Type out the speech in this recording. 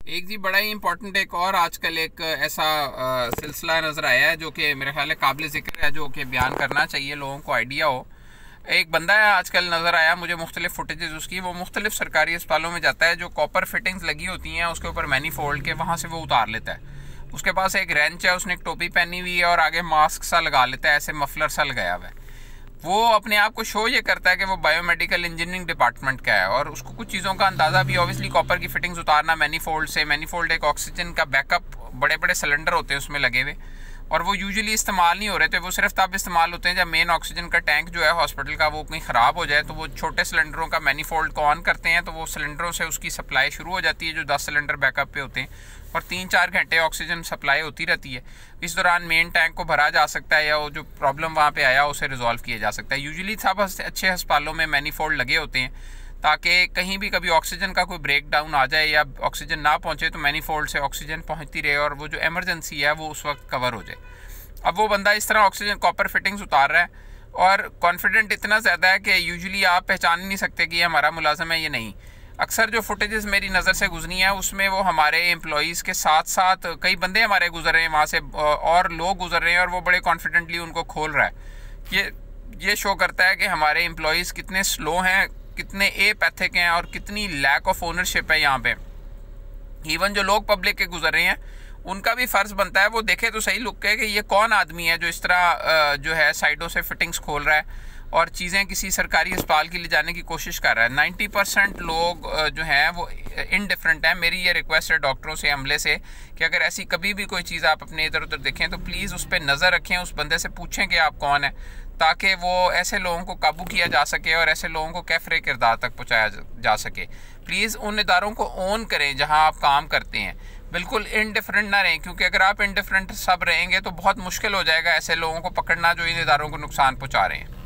एक जी बड़ा ही इम्पोर्टेंट एक और आजकल एक ऐसा सिलसिला नज़र आया है जो कि मेरे ख्याल है काबिल ज़िक्र है, जो कि बयान करना चाहिए, लोगों को आइडिया हो। एक बंदा है आजकल नज़र आया मुझे मुख्तलिफ फुटेजेस उसकी, वो मुख्तलिफ सरकारी अस्पतालों में जाता है, जो कॉपर फिटिंग्स लगी होती हैं उसके ऊपर मैनीफोल्ड के, वहाँ से वो उतार लेता है। उसके पास एक रेंच है, उसने एक टोपी पहनी हुई है और आगे मास्क सा लगा लेता है, ऐसे मफलर सा लगाया हुआ है। वो अपने आप को शो ये करता है कि वो बायोमेडिकल इंजीनियरिंग डिपार्टमेंट का है, और उसको कुछ चीज़ों का अंदाज़ा भी, ऑब्वियसली कॉपर की फिटिंग्स उतारना मैनीफोल्ड से, मैनीफोल्ड एक ऑक्सीजन का बैकअप, बड़े बड़े सिलेंडर होते हैं उसमें लगे हुए, और वो यूजुअली इस्तेमाल नहीं हो रहे थे, वो सिर्फ तब इस्तेमाल होते हैं जब मेन ऑक्सीजन का टैंक जो है हॉस्पिटल का वो कहीं ख़राब हो जाए, तो वो छोटे सिलेंडरों का मैनीफोल्ड को ऑन करते हैं, तो वो सिलेंडरों से उसकी सप्लाई शुरू हो जाती है जो 10 सिलेंडर बैकअप पे होते हैं, और 3-4 घंटे ऑक्सीजन सप्लाई होती रहती है। इस दौरान मेन टैंक को भरा जा सकता है या वो जो प्रॉब्लम वहाँ पे आया उसे रिजॉल्व किया जा सकता है। यूजुअली सब अच्छे अस्पतालों में मैनीफोल्ड लगे होते हैं ताकि कहीं भी कभी ऑक्सीजन का कोई ब्रेक डाउन आ जाए या ऑक्सीजन ना पहुँचे तो मैनीफोल्ड से ऑक्सीजन पहुँचती रहे और वो जो एमरजेंसी है वो उस वक्त कवर हो जाए। अब वो बंदा इस तरह ऑक्सीजन कॉपर फिटिंग्स उतार रहा है और कॉन्फिडेंट इतना ज़्यादा है कि यूजुअली आप पहचान नहीं सकते कि ये हमारा मुलाजिम है, ये नहीं। अक्सर जो फुटेजेस मेरी नज़र से गुजरी हैं उसमें वो हमारे एम्प्लॉयज़ के साथ साथ कई बंदे हमारे गुजर रहे हैं वहाँ से, और लोग गुजर रहे हैं, और वो बड़े कॉन्फिडेंटली उनको खोल रहा है। ये शो करता है कि हमारे एम्प्लॉयज़ कितने स्लो हैं, कितने एपैथिक हैं, और कितनी लैक ऑफ ओनरशिप है यहाँ पे। इवन जो लोग पब्लिक के गुजर रहे हैं उनका भी फ़र्ज़ बनता है वो देखे तो सही लुक के कि ये कौन आदमी है जो इस तरह जो है साइडों से फिटिंग्स खोल रहा है और चीज़ें किसी सरकारी अस्पताल की ले जाने की कोशिश कर रहा है। 90% लोग जो हैं वो इनडिफरेंट हैं। मेरी ये रिक्वेस्ट है डॉक्टरों से, अमले से, कि अगर ऐसी कभी भी कोई चीज़ आप अपने इधर उधर देखें तो प्लीज़ उस पर नज़र रखें, उस बंदे से पूछें कि आप कौन है, ताकि वो ऐसे लोगों को काबू किया जा सके और ऐसे लोगों को कैफरे किरदार तक पहुँचाया जा सके। प्लीज़ उन इदारों को ओन करें जहाँ आप काम करते हैं, बिल्कुल इनडिफरेंट ना रहें, क्योंकि अगर आप इनडिफरेंट सब रहेंगे तो बहुत मुश्किल हो जाएगा ऐसे लोगों को पकड़ना जो इन इदारों को नुकसान पहुँचा रहे हैं।